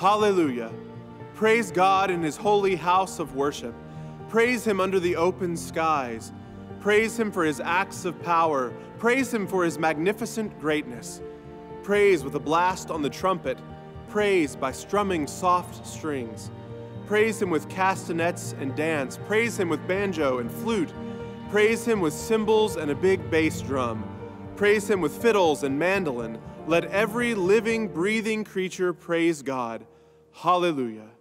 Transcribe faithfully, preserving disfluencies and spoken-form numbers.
Hallelujah. Praise God in his holy house of worship. Praise him under the open skies. Praise him for his acts of power. Praise him for his magnificent greatness. Praise with a blast on the trumpet. Praise by strumming soft strings. Praise him with castanets and dance. Praise him with banjo and flute. Praise him with cymbals and a big bass drum. Praise him with fiddles and mandolin. Let every living, breathing creature praise God. Hallelujah.